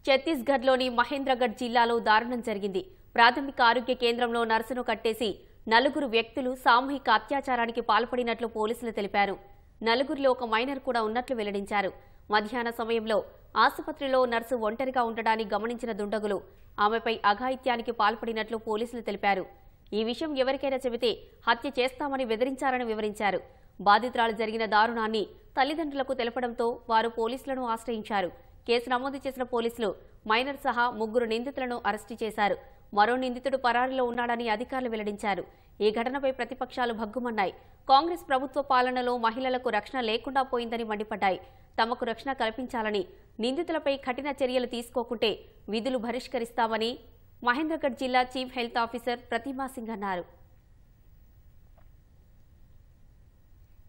ఛత్తీస్గఢ్లోని మహేంద్రగఢ్ జిల్లాలో దారుణం జరిగింది. ప్రాథమిక ఆరోగ్య కేంద్రంలో నర్సును కట్టేసి నలుగురు వ్యక్తులు సామూహిక అత్యాచారానికి పాల్పడినట్లు పోలీసులు తెలిపారు. నలుగురిలో ఒక మైనర్ కూడా ఉన్నట్లు వెల్లడించారు. మధ్యాహ్న సమయంలో ఆసుపత్రిలో నర్సు ఒంటరిగా ఉండడాన్ని గమనించిన దుండగులు ఆమెపై అఘాయిత్యానికి పాల్పడినట్లు పోలీసులు తెలిపారు. ఈ విషయం ఎవరికైనా చెబితే హత్య చేస్తామని బెదిరించారని వివరించారు. బాధితురాలు జరిగిన దారుణాన్ని తల్లిదండ్రులకు తెలపడంతో వారు పోలీసులను ఆశ్రయించారు. కేసు నమోదు చేసిన పోలీసులు మైనర్ సహా 3 నిందితులను అరెస్టు చేశారు. మరో నిందితుడు పరారీలో ఉన్నాడని అధికారులు వెల్లడించారు. ఈ ఘటనపై ప్రతిపక్షాలు భగ్గుమన్నాయి. కాంగ్రెస్ ప్రభుత్వ పాలనలో మహిళలకు రక్షణ లేకుండా పోయిందని మండిపడ్డాయి. తమకు రక్షణ కల్పించాలని, నిందితులపై కఠిన చర్యలు తీసుకోకుంటే విధులు బహిష్కరిస్తామని మహేంద్రగఢ్ జిల్లా chief health officer Pratima Singh అన్నారు.